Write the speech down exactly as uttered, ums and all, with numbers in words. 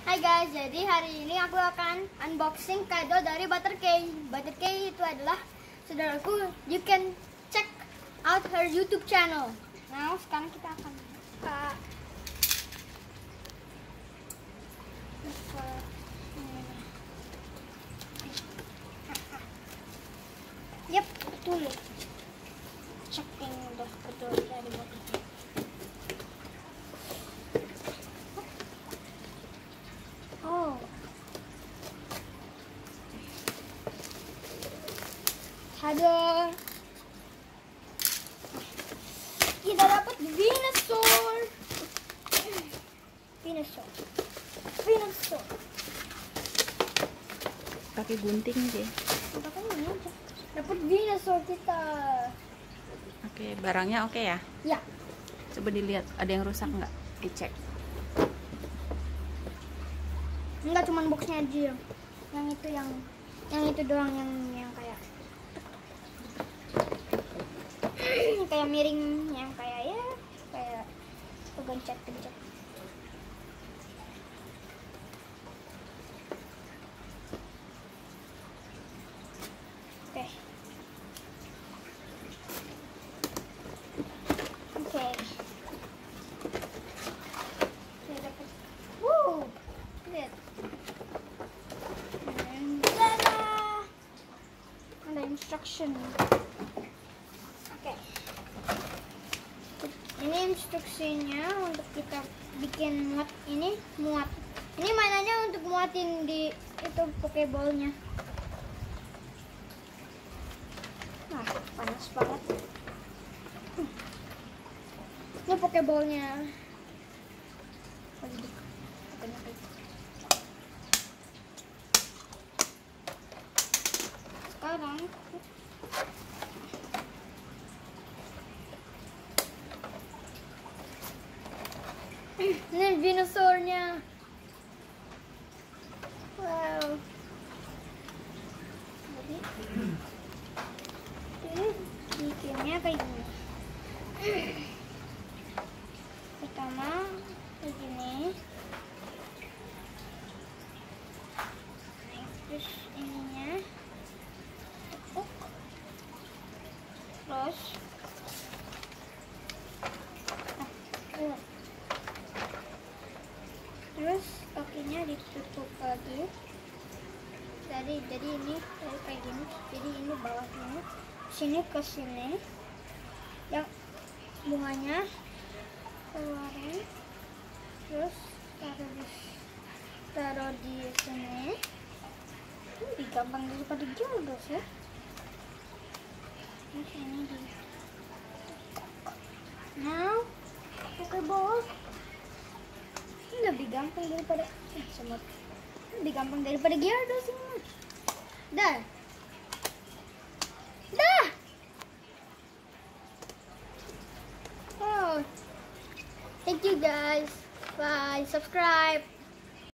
Hai guys, jadi hari ini aku akan unboxing kado dari Butterkey. Butterkey itu adalah saudaraku. You can check out her YouTube channel. Nah, sekarang kita akan buka. buka. Yep, betul. Checking udah betul dari Butterkey. Oh, ada kita dapat Venusaur, Venusaur, Venusaur. Pakai gunting sih. Dapat Venusaur kita. Oke, barangnya oke ya? Ya. Coba dilihat, ada yang rusak nggak? Dicek. Enggak, cuman boxnya aja. Yang itu yang yang itu doang yang yang kayak kayak miring, yang kayak ya kayak pegencet-gencet. Oke. Oke. Saya dapat. Wow. Lihat. Ada instruction. Oke. Ini instruksinya untuk kita bikin muat ini muat. Ini mainannya untuk muatin di itu pokeballnya. Wah, panas banget. Hmm. Ini pokeballnya. Sekarang ini Venusaurnya. Wow. Jadi ini bikinnya kayak gini. Pertama begini. Terus ininya tepuk. Terus nah, terus kakinya ditutup lagi. Jadi jadi ini kayak gini. Jadi ini bawahnya sini ke sini. Yang bunganya keluarin. Terus taruh di taruh di sini. Lebih gampang daripada Gyarados ya. Ini sini di. Now, pokeball. Ini lebih gampang daripada eh, semut. Lebih gampang daripada Gyarados ini. Dah. Dah. Oh. Thank you guys. Bye. Subscribe.